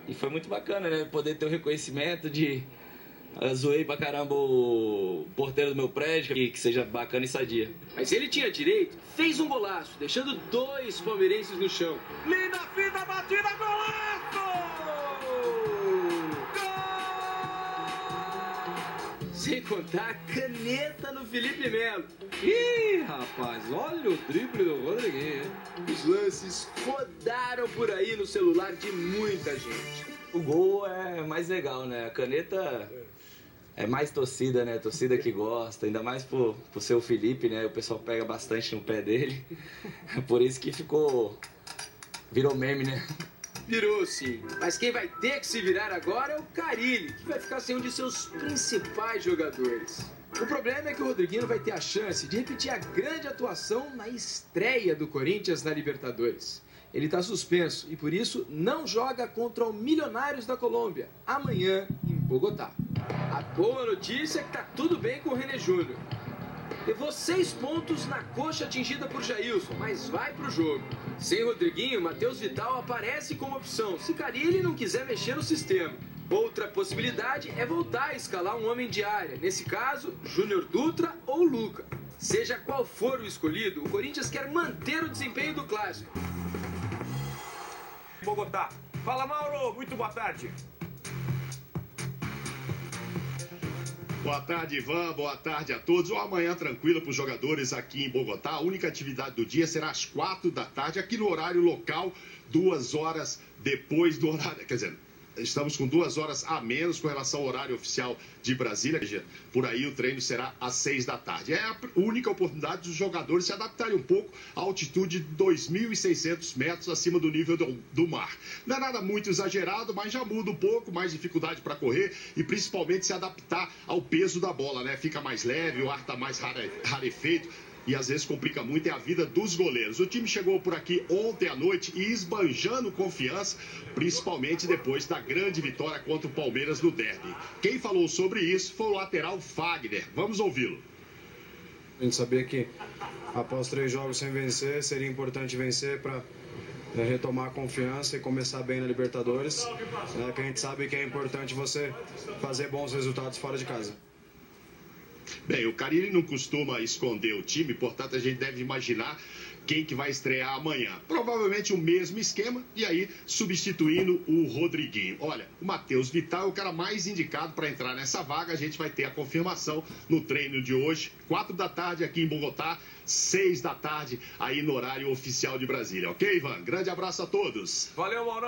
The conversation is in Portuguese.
E foi muito bacana, né? Poder ter o reconhecimento de... zoei pra caramba o porteiro do meu prédio, que seja bacana e sadia. Mas ele tinha direito, fez um golaço, deixando 2 palmeirenses no chão. Linda fita, batida, golaço! Sem contar a caneta no Felipe Melo. Ih, rapaz, olha o drible do Rodriguinho, hein? Os lances rodaram por aí no celular de muita gente. O gol é mais legal, né? A caneta é mais torcida, né? Torcida que gosta, ainda mais por ser o Felipe, né? O pessoal pega bastante no pé dele. Por isso que virou meme, né? Virou sim, mas quem vai ter que se virar agora é o Carille, que vai ficar sem um de seus principais jogadores. O problema é que o Rodriguinho vai ter a chance de repetir a grande atuação na estreia do Corinthians na Libertadores. Ele está suspenso e por isso não joga contra o Milionários da Colômbia, amanhã em Bogotá. A boa notícia é que tá tudo bem com o René Júnior. Levou 6 pontos na coxa atingida por Jailson, mas vai pro jogo. Sem Rodriguinho, Matheus Vital aparece como opção, se Carille não quiser mexer no sistema. Outra possibilidade é voltar a escalar um homem de área, nesse caso, Júnior Dutra ou Luca. Seja qual for o escolhido, o Corinthians quer manter o desempenho do clássico. Bogotá. Fala, Mauro, muito boa tarde. Boa tarde, Ivan. Boa tarde a todos. Uma manhã tranquila para os jogadores aqui em Bogotá. A única atividade do dia será às 4 da tarde, aqui no horário local, 2 horas depois do horário. Quer dizer, estamos com 2 horas a menos com relação ao horário oficial de Brasília. Por aí o treino será às 6 da tarde. É a única oportunidade dos jogadores se adaptarem um pouco à altitude de 2.600 metros acima do nível do mar. Não é nada muito exagerado, mas já muda um pouco, mais dificuldade para correr e principalmente se adaptar ao peso da bola, né? Fica mais leve, o ar está mais rarefeito. E às vezes complica muito é a vida dos goleiros. O time chegou por aqui ontem à noite e esbanjando confiança, principalmente depois da grande vitória contra o Palmeiras no derby. Quem falou sobre isso foi o lateral Fagner. Vamos ouvi-lo. A gente sabia que após 3 jogos sem vencer, seria importante vencer para retomar a confiança e começar bem na Libertadores. Que a gente sabe que é importante você fazer bons resultados fora de casa. Bem, o Carille não costuma esconder o time, portanto a gente deve imaginar quem que vai estrear amanhã. Provavelmente o mesmo esquema e aí substituindo o Rodriguinho. Olha, o Matheus Vital é o cara mais indicado para entrar nessa vaga. A gente vai ter a confirmação no treino de hoje, 4 da tarde aqui em Bogotá, 6 da tarde aí no horário oficial de Brasília. Ok, Ivan? Grande abraço a todos. Valeu, Mauro.